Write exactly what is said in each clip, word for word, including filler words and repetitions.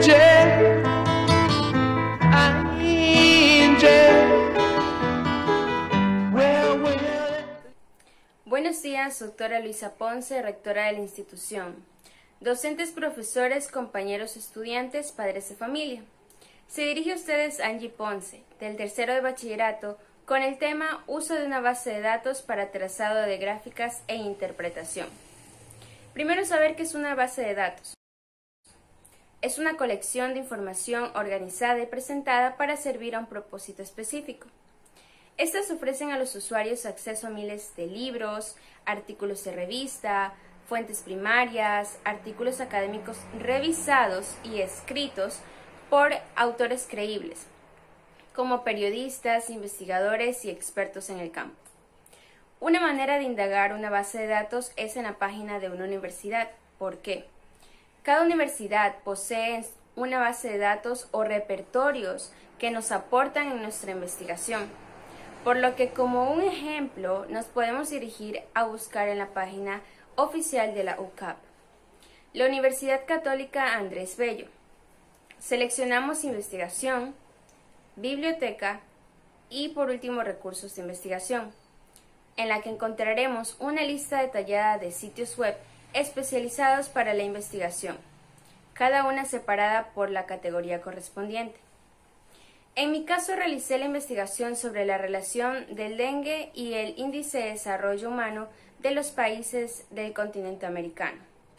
Angel, angel. Well, well. Buenos días, doctora Luisa Ponce, rectora de la institución. Docentes, profesores, compañeros estudiantes, padres de familia. Se dirige a ustedes Angie Ponce, del tercero de bachillerato, con el tema Uso de una base de datos para trazado de gráficas e interpretación. Primero, saber qué es una base de datos. Es una colección de información organizada y presentada para servir a un propósito específico. Estas ofrecen a los usuarios acceso a miles de libros, artículos de revista, fuentes primarias, artículos académicos revisados y escritos por autores creíbles, como periodistas, investigadores y expertos en el campo. Una manera de indagar una base de datos es en la página de una universidad. ¿Por qué? Cada universidad posee una base de datos o repertorios que nos aportan en nuestra investigación, por lo que como un ejemplo nos podemos dirigir a buscar en la página oficial de la U C A P, la Universidad Católica Andrés Bello. Seleccionamos investigación, biblioteca y por último recursos de investigación, en la que encontraremos una lista detallada de sitios web especializados para la investigación, cada una separada por la categoría correspondiente. En mi caso realicé la investigación sobre la relación del dengue y el índice de desarrollo humano de los países del continente americano.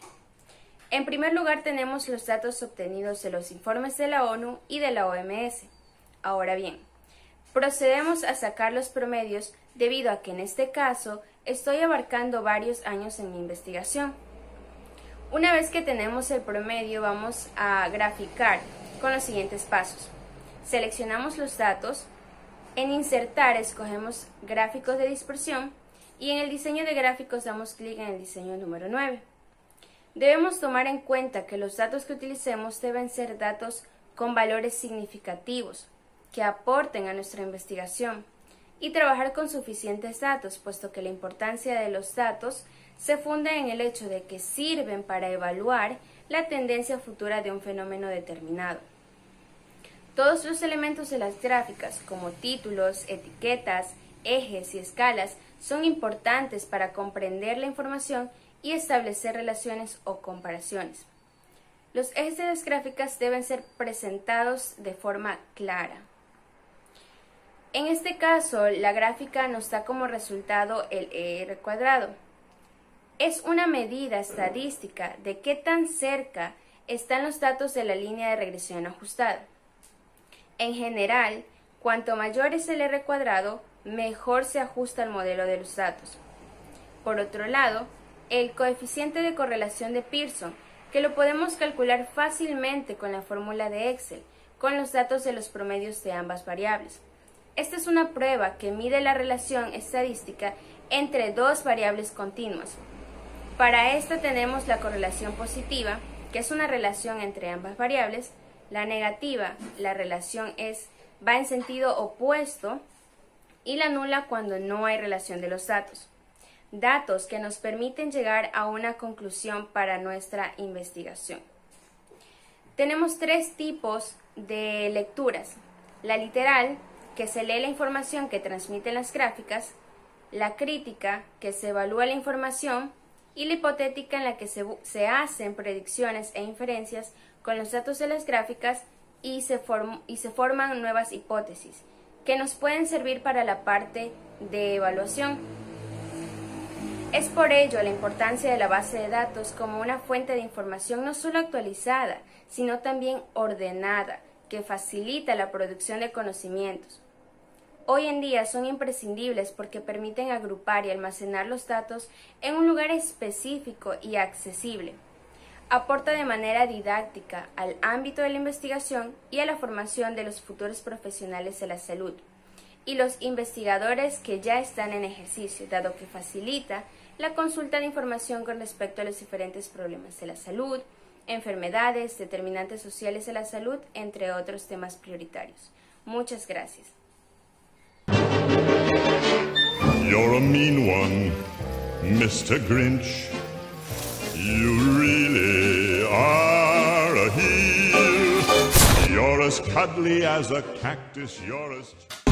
En primer lugar tenemos los datos obtenidos de los informes de la ONU y de la O M S. Ahora bien, procedemos a sacar los promedios debido a que en este caso estoy abarcando varios años en mi investigación. Una vez que tenemos el promedio vamos a graficar con los siguientes pasos. Seleccionamos los datos, en insertar escogemos gráficos de dispersión y en el diseño de gráficos damos clic en el diseño número nueve. Debemos tomar en cuenta que los datos que utilicemos deben ser datos con valores significativos, que aporten a nuestra investigación, y trabajar con suficientes datos, puesto que la importancia de los datos se funda en el hecho de que sirven para evaluar la tendencia futura de un fenómeno determinado. Todos los elementos de las gráficas, como títulos, etiquetas, ejes y escalas, son importantes para comprender la información y establecer relaciones o comparaciones. Los ejes de las gráficas deben ser presentados de forma clara. En este caso, la gráfica nos da como resultado el E R cuadrado. Es una medida estadística de qué tan cerca están los datos de la línea de regresión ajustada. En general, cuanto mayor es el R cuadrado, mejor se ajusta al modelo de los datos. Por otro lado, el coeficiente de correlación de Pearson, que lo podemos calcular fácilmente con la fórmula de Excel, con los datos de los promedios de ambas variables. Esta es una prueba que mide la relación estadística entre dos variables continuas. Para esta tenemos la correlación positiva, que es una relación entre ambas variables. La negativa, la relación es, va en sentido opuesto, y la nula cuando no hay relación de los datos. Datos que nos permiten llegar a una conclusión para nuestra investigación. Tenemos tres tipos de lecturas: la literal, que se lee la información que transmiten las gráficas; la crítica, que se evalúa la información; y la hipotética, en la que se, se hacen predicciones e inferencias con los datos de las gráficas y se, form, y se forman nuevas hipótesis, que nos pueden servir para la parte de evaluación. Es por ello la importancia de la base de datos como una fuente de información no solo actualizada, sino también ordenada, que facilita la producción de conocimientos. Hoy en día son imprescindibles porque permiten agrupar y almacenar los datos en un lugar específico y accesible. Aporta de manera didáctica al ámbito de la investigación y a la formación de los futuros profesionales de la salud y los investigadores que ya están en ejercicio, dado que facilita la consulta de información con respecto a los diferentes problemas de la salud, enfermedades, determinantes sociales de la salud, entre otros temas prioritarios. Muchas gracias. You're a mean one, mister Grinch. You really are a heel. You're as cuddly as a cactus, you're as...